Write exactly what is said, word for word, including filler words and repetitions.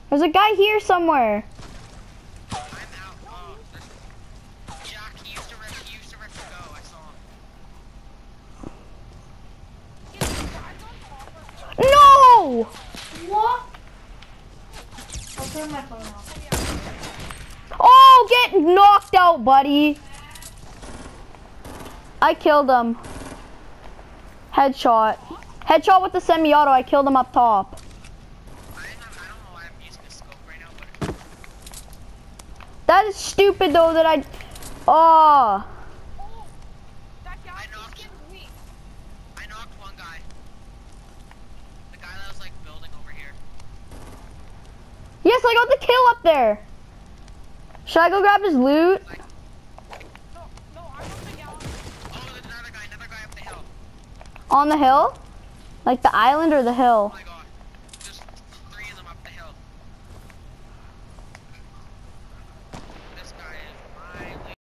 There's a guy here somewhere. I'm out. Oh, there's- Jack, he used to rip, he used to rip to go. I saw him. No! What? I'll turn my phone off. Oh, get knocked out, buddy. I killed him. Headshot. Headshot with the semi-auto. I killed him up top. I, didn't have, I don't know why I'm using a scope right now, but That is stupid, though, that I... Oh. That guy I is knocked- getting weak. I knocked one guy. The guy that was like building over here. Yes, I got the kill up there. Should I go grab his loot? Like, No, no, I'm on the gallon. oh, there's another guy, another guy up the hill. On the hill? Like the island or the Oh hill? my god.